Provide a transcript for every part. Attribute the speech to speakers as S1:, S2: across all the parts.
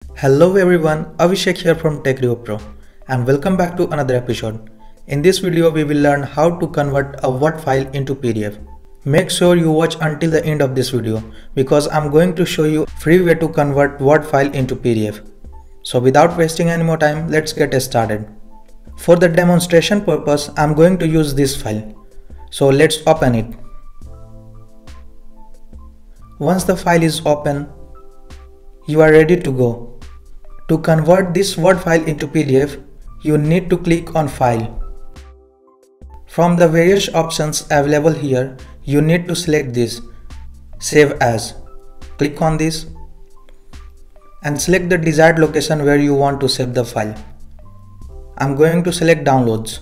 S1: Hello everyone, Abhishek here from TechReview Pro and welcome back to another episode. In this video we will learn how to convert a Word file into PDF. Make sure you watch until the end of this video because I'm going to show you a free way to convert Word file into PDF. So without wasting any more time, let's get started. For the demonstration purpose, I'm going to use this file. So let's open it. Once the file is open, you are ready to go. To convert this Word file into PDF, you need to click on File. From the various options available here, you need to select this, Save As. Click on this and select the desired location where you want to save the file. I'm going to select Downloads.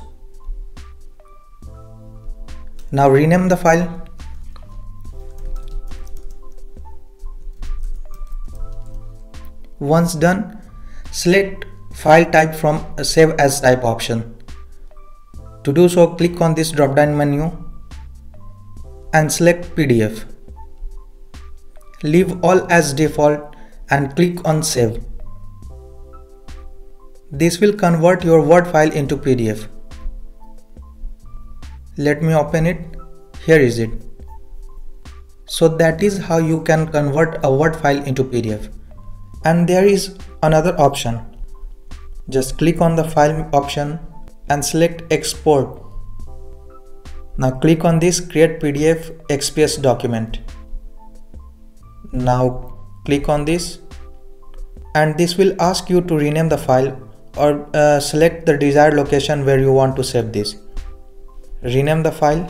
S1: Now rename the file. Once done, select File Type from a Save As type option. To do so, click on this drop down menu and select PDF. Leave all as default and click on Save. This will convert your Word file into PDF. Let me open it. Here is it. So that is how you can convert a Word file into PDF. And there is another option. Just click on the file option and select Export. Now click on this Create PDF XPS document. Now click on this and this will ask you to rename the file or select the desired location where you want to save this. Rename the file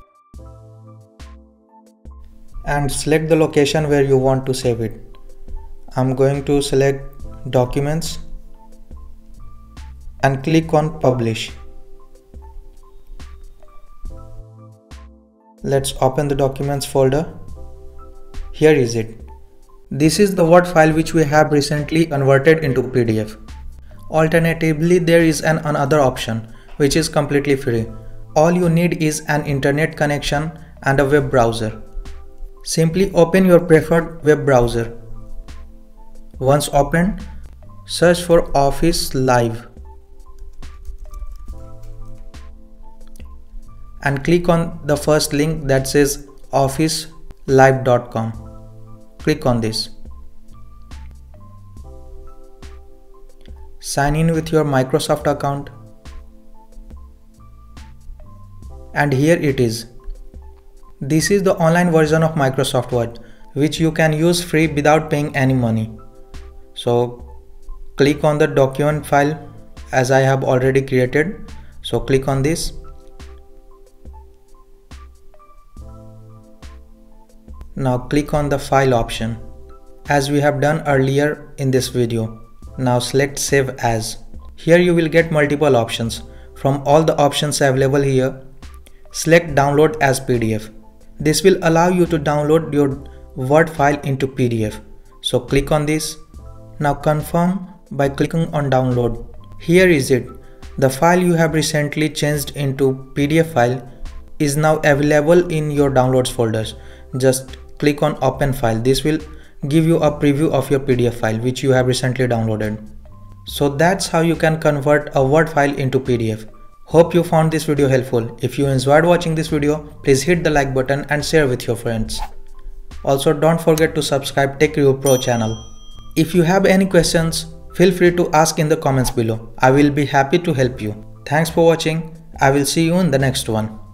S1: and select the location where you want to save it. I'm going to select Documents and click on Publish. Let's open the Documents folder. Here is it. This is the Word file which we have recently converted into PDF. Alternatively, there is another option which is completely free. All you need is an internet connection and a web browser. Simply open your preferred web browser. Once opened, search for Office Live and click on the first link that says officelive.com. Click on this. Sign in with your Microsoft account. And here it is. This is the online version of Microsoft Word, which you can use free without paying any money. So click on the document file as I have already created. So click on this. Now click on the file option as we have done earlier in this video. Now select Save As. Here you will get multiple options. From all the options available here, select Download as PDF. This will allow you to download your Word file into PDF. So click on this. Now confirm by clicking on Download. Here is it. The file you have recently changed into PDF file is now available in your downloads folders. Just click on Open File. This will give you a preview of your PDF file which you have recently downloaded. So that's how you can convert a Word file into PDF. Hope you found this video helpful. If you enjoyed watching this video, please hit the like button and share with your friends. Also, don't forget to subscribe TechReview Pro channel. If you have any questions, feel free to ask in the comments below. I will be happy to help you. Thanks for watching. I will see you in the next one.